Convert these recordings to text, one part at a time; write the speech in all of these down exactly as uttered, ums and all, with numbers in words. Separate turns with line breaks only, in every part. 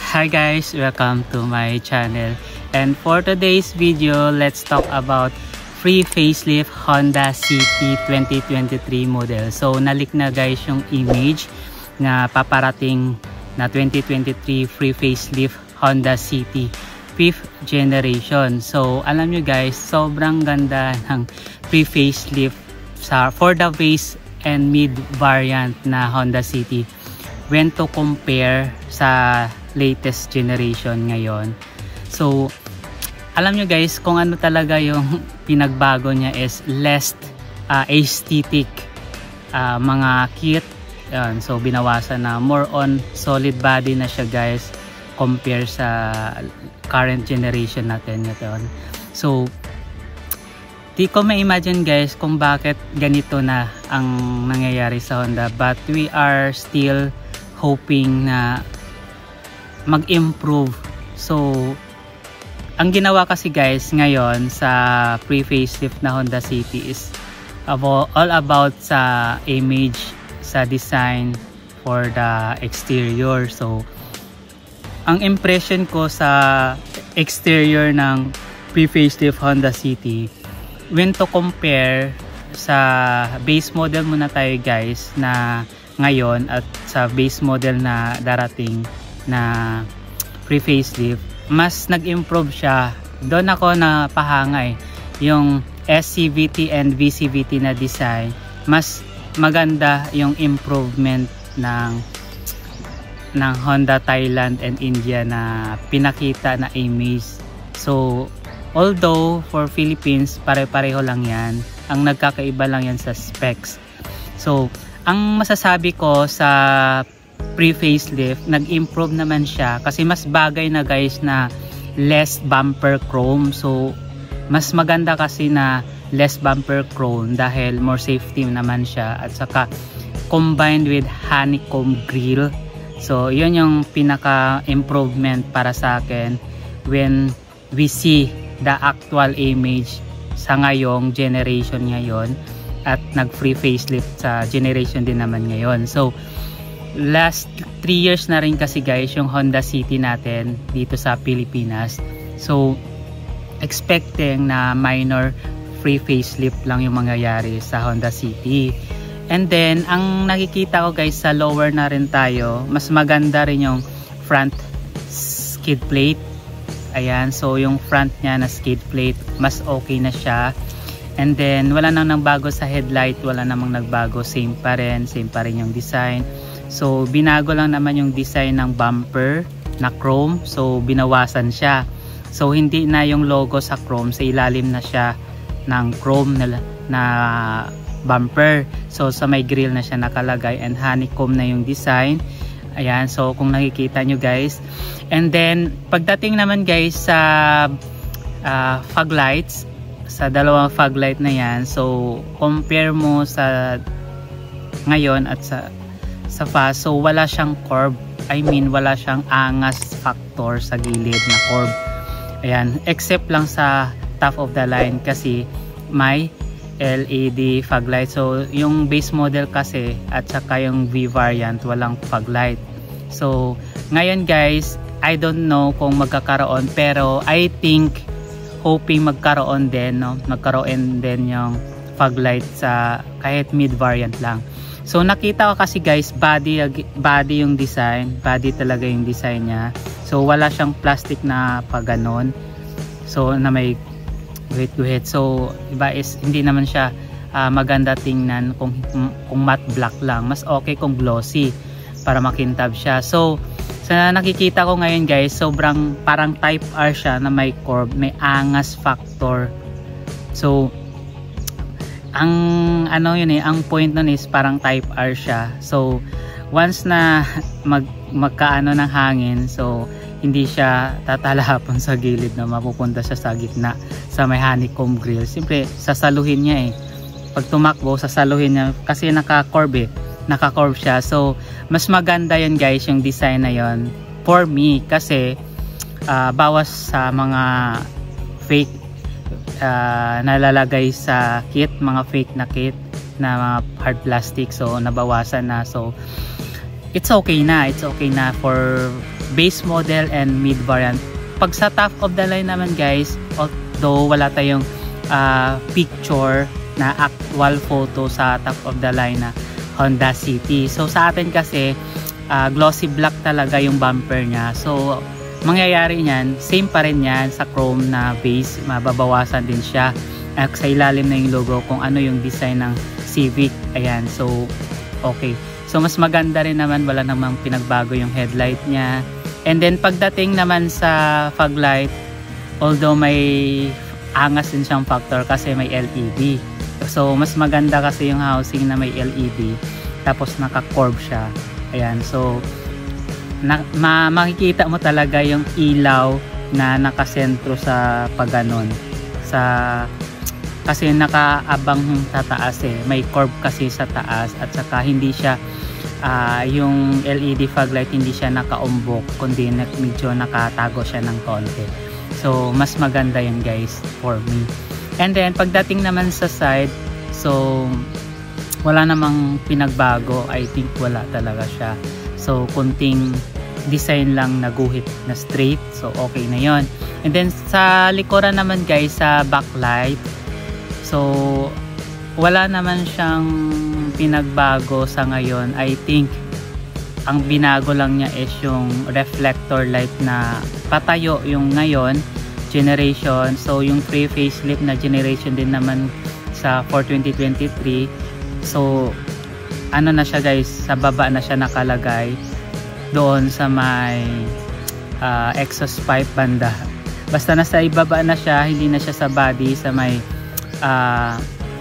Hi guys, welcome to my channel, and for today's video, let's talk about free facelift Honda City twenty twenty-three model. So nalik na guys yung image na paparating na twenty twenty-three free facelift Honda City fifth generation. So alam nyo guys, sobrang ganda ng free facelift sa for the base and mid variant na Honda City when to compare sa latest generation ngayon. So alam nyo guys, kung ano talaga yung pinagbago niya is less uh, aesthetic uh, mga kit. Yan. So binawasan na, more on solid body na siya guys compare sa current generation natin ngayon. So di ko ma-imagine guys kung bakit ganito na ang nangyayari sa Honda, but we are still hoping na mag-improve. So ang ginawa kasi guys ngayon sa pre-facelift na Honda City is all about sa image, sa design for the exterior. So ang impression ko sa exterior ng pre-facelift Honda City when to compare sa base model muna tayo guys na ngayon at sa base model na darating na pre-facelift, mas nag-improve siya. Doon ako na pahangay yung S C V T and V C V T na design, mas maganda yung improvement ng ng Honda Thailand and India na pinakita na image. So although for Philippines pare-pareho lang yan, ang nagkakaiba lang yan sa specs. So ang masasabi ko sa pre-facelift, nag-improve naman siya kasi mas bagay na guys na less bumper chrome. So mas maganda kasi na less bumper chrome dahil more safety naman siya, at saka combined with honeycomb grille. So yun yung pinaka improvement para sa akin when we see the actual image sa ngayong generation ngayon at nag free facelift sa generation din naman ngayon. So last three years na rin kasi guys yung Honda City natin dito sa Pilipinas. So expecting na minor free facelift lang yung mangyayari sa Honda City. And then ang nakikita ko guys sa lower na rin tayo, mas maganda rin yung front skid plate. Ayan, so yung front niya na skid plate, mas okay na siya. And then wala nang nagbago sa headlight, wala namang nagbago, same pa rin, same pa rin yung design. So binago lang naman yung design ng bumper na chrome, so binawasan siya. So hindi na yung logo sa chrome, sa ilalim na siya ng chrome na, na bumper. So sa may grill na siya nakalagay, and honeycomb na yung design. Ayan, so kung nakikita nyo guys. And then pagdating naman guys sa uh, fog lights, sa dalawang fog light na yan, so compare mo sa ngayon at sa sa fast, so wala siyang curve, I mean wala siyang angas factor sa gilid na curve. Ayan, except lang sa top of the line kasi may L E D fog light. So yung base model kasi at saka yung V variant walang fog light. So ngayon guys, I don't know kung magkakaroon, pero I think hoping magkaroon din, no? Magkaroon din yung fog light sa kahit mid variant lang. So nakita ko kasi guys, body body yung design, body talaga yung design niya. So wala siyang plastic na paganon. So na may guhit-guhit. So iba is hindi naman siya uh, maganda tingnan kung kung matte black lang. Mas okay kung glossy para makintab siya. So sa nakikita ko ngayon guys, sobrang parang type R siya na may curve, may angas factor. So ang ano yun eh, ang point nun is parang type R siya. So once na mag magkaano ng hangin, so hindi siya tatalahapon sa gilid na mapupunta siya sa gitna sa may honeycomb grill. Siyempre sasaluhin niya eh, pag tumakbo sasaluhin niya kasi naka-curve eh, naka-curve siya. So mas maganda yun guys yung design na yun for me, kasi uh, bawas sa mga fake Uh, nalalagay sa kit, mga fake na kit na mga hard plastic, so nabawasan na. So it's okay na, it's okay na for base model and mid variant. Pag sa top of the line naman guys, although wala tayong uh, picture na actual photo sa top of the line na Honda City. So sa atin kasi uh, glossy black talaga yung bumper niya. So mangyayari niyan, same pa rin yan sa chrome na base, mababawasan din siya. At sa ilalim na yung logo kung ano yung design ng Civic. Ayan, so okay. So mas maganda rin naman, wala namang pinagbago yung headlight niya. And then pagdating naman sa fog light, although may angas din siyang factor kasi may L E D. So mas maganda kasi yung housing na may L E D tapos naka-curve siya. Ayan, so na, ma makikita mo talaga yung ilaw na nakasentro sa pagganon. Sa kasi nakaabang sa taas eh. May curve kasi sa taas at saka hindi siya Uh, yung L E D fog light hindi siya nakaumbok kundi medyo nakatago siya ng konti. So mas maganda yan guys for me. And then pagdating naman sa side, so wala namang pinagbago. I think wala talaga siya. So kunting design lang na guhit na straight, so okay na yon. And then sa likuran naman guys, sa backlight, so wala naman siyang pinagbago sa ngayon. I think ang binago lang niya is yung reflector light na patayo yung ngayon generation. So yung pre-facelift na generation din naman sa for twenty twenty-three. So ano na siya guys, sa baba na siya nakalagay doon sa may uh, exhaust pipe banda. Basta nasa ibaba na siya, hindi na siya sa body, sa may uh,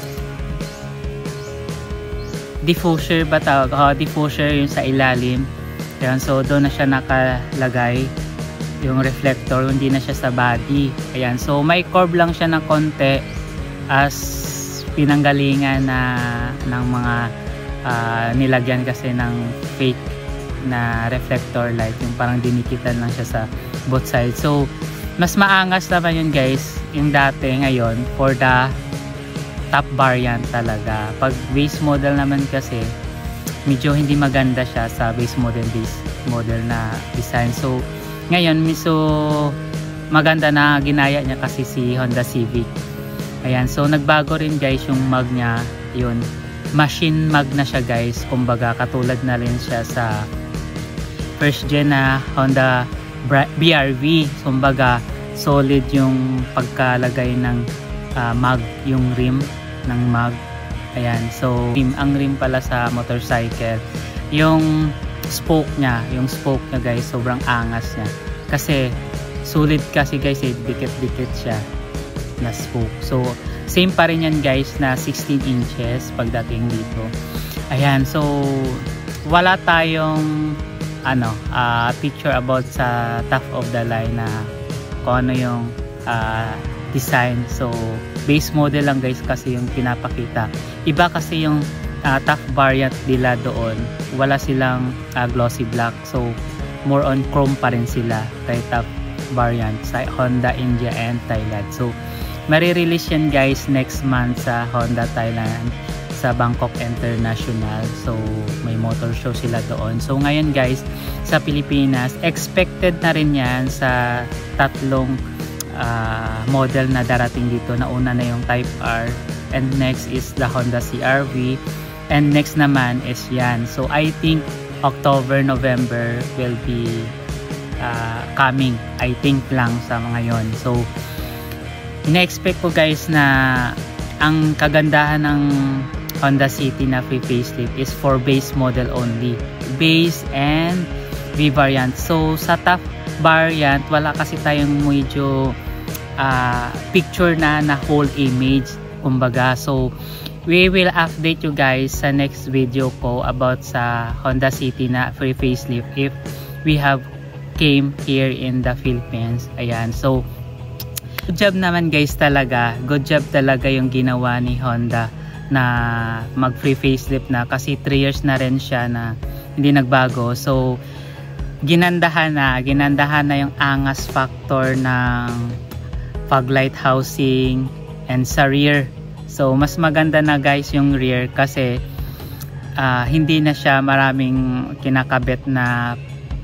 diffuser ba tawag? Oh, diffuser yung sa ilalim. Ayan, so doon na siya nakalagay yung reflector, hindi na siya sa body. Ayan, so may curve lang siya ng konti as pinanggalingan na ng mga uh, nilagyan kasi ng fake na reflector light, yung parang dinikitan lang siya sa both sides. So mas maangas naman yun guys yung dati ngayon for the top variant talaga. Pag base model naman kasi medyo hindi maganda siya sa base model base model na design. So ngayon miso maganda na ginaya niya kasi si Honda Civic. Ayan, so nagbago rin guys yung mag niya, yun machine mag na siya guys, kumbaga katulad na rin siya sa first gen na Honda B R V. Kumbaga solid yung pagkalagay ng uh, mag, yung rim ng mag. Ayan, so rim, ang rim pala sa motorcycle, yung spoke niya, yung spoke niya guys, sobrang angas niya kasi solid kasi guys eh, dikit-dikit siya na spoke. So same pa rin yan guys na sixteen inches pagdating dito. Ayan, so wala tayong ano uh, picture about sa top of the line na kung ano yung uh, design. So base model lang guys kasi yung pinapakita. Iba kasi yung uh, top variant nila doon, wala silang uh, glossy black, so more on chrome pa rin sila kay top variant sa Honda India and Thailand. So mari-release yan guys next month sa Honda Thailand sa Bangkok International. So may motor show sila doon. So ngayon guys sa Pilipinas, expected na rin yan sa tatlong uh, model na darating dito. Nauna na yung Type R, and next is the Honda C R V, and next naman is yan. So I think October, November will be uh, coming, I think lang sa mga yon. So ina-expect ko guys na ang kagandahan ng Honda City na free facelift is for base model only, base and V variant. So sa top variant wala kasi tayong medyo uh, picture na na whole image kumbaga. So we will update you guys sa next video ko about sa Honda City na free facelift if we have came here in the Philippines. Ayan, so good job naman guys talaga, good job talaga yung ginawa ni Honda na mag free facelift na kasi three years na rin siya na hindi nagbago. So ginandahan na ginandahan na yung angas factor ng fog light housing and sa rear. So mas maganda na guys yung rear kasi uh, hindi na siya maraming kinakabit na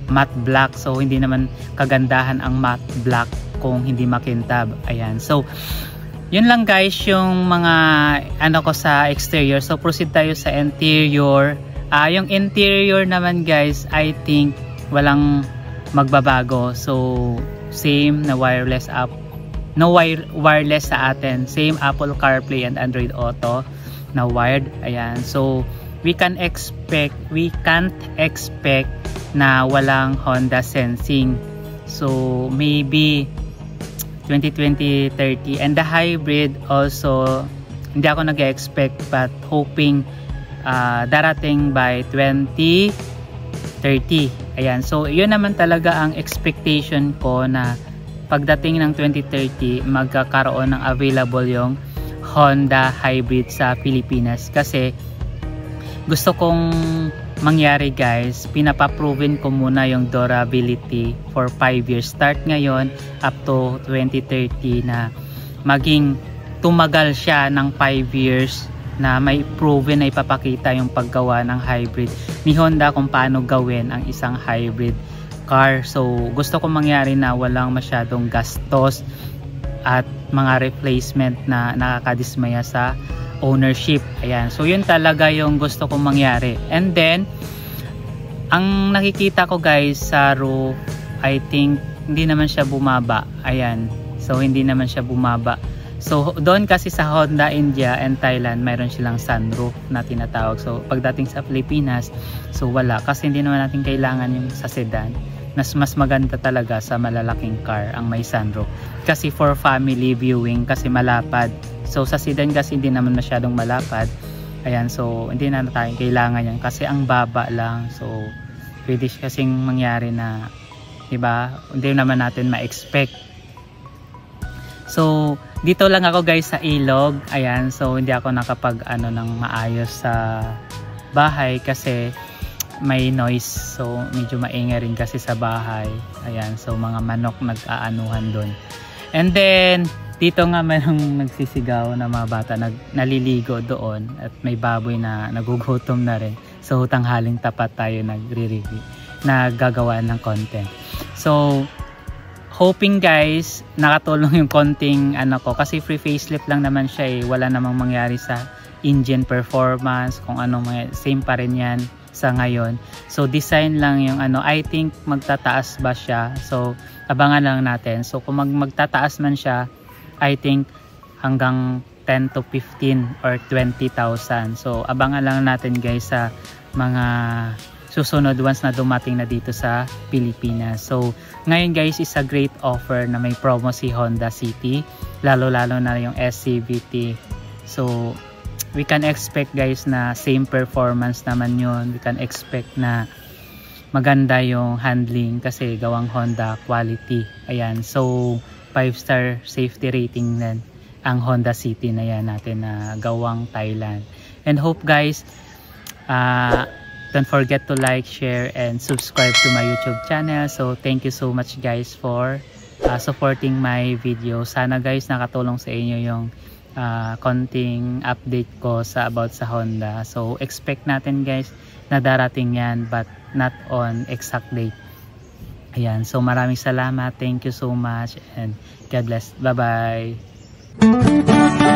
matte black. So hindi naman kagandahan ang matte black kung hindi makintab. Ayan. So yun lang guys yung mga ano ko sa exterior. So proceed tayo sa interior. Uh, yung interior naman guys, I think walang magbabago. So same na wireless app. No wire wireless sa atin. Same Apple CarPlay and Android Auto na wired. Ayan. So we can expect we can't expect na walang Honda sensing. So maybe twenty twenty thirty, and the hybrid also hindi ako nag-expect but hoping uh, darating by twenty thirty. Ayan, so yun naman talaga ang expectation ko na pagdating ng twenty thirty magkakaroon ng available yung Honda hybrid sa Pilipinas, kasi gusto kong mangyari guys, pinapaproven ko muna yung durability for five years, start ngayon up to twenty thirty, na maging tumagal siya ng five years, na may proven na ipapakita yung paggawa ng hybrid ni Honda kung paano gawin ang isang hybrid car. So gusto kong mangyari na walang masyadong gastos at mga replacement na nakakadismaya sa ownership. Ayan, so yun talaga yung gusto kong mangyari. And then ang nakikita ko guys sa roof, I think hindi naman siya bumaba. Ayan, so hindi naman siya bumaba. So doon kasi sa Honda India and Thailand mayroon silang sunroof na tinatawag. So pagdating sa Pilipinas, so wala, kasi hindi naman natin kailangan yung sa sedan. Mas mas maganda talaga sa malalaking car ang may sunroof, kasi for family viewing, kasi malapad. So sa sedan kasi hindi naman masyadong malapad. Ayan, so hindi na tayo kailangan yan kasi ang baba lang. So pwede kasing mangyari na, diba, hindi naman natin ma-expect. So dito lang ako guys sa ilog. Ayan, so hindi ako nakapag ano ng maayos sa bahay kasi may noise. So medyo maingay rin kasi sa bahay. Ayan, so mga manok nag-aanuhan doon. And then dito nga mayroong nagsisigaw na mga bata, nag, naliligo doon, at may baboy na nagugutom na rin. So tanghaling tapat tayo nagre-review, naggagawa ng content. So hoping guys nakatulong yung konting ano ko, kasi free facelift lang naman siya eh. Wala namang mangyari sa engine performance, kung anong may, same pa rin yan sa ngayon. So design lang yung ano, I think magtataas ba siya, so abangan lang natin. So kung mag magtataas man siya, I think hanggang ten to fifteen or twenty thousand. So abangan lang natin guys sa mga susunod once na dumating na dito sa Pilipinas. So ngayon guys is a great offer na may promo si Honda City, lalo lalo na yung S C V T. So we can expect guys na same performance naman yun. We can expect na maganda yung handling kasi gawang Honda quality. Ayan, so five star safety rating din ang Honda City na yan natin na gawang Thailand. And hope guys, uh, don't forget to like, share, and subscribe to my YouTube channel. So thank you so much guys for uh, supporting my video. Sana guys nakatulong sa inyo yung Uh, konting update ko sa about sa Honda. So expect natin guys na darating yan, but not on exact date. Ayan, so maraming salamat, thank you so much, and God bless, bye bye.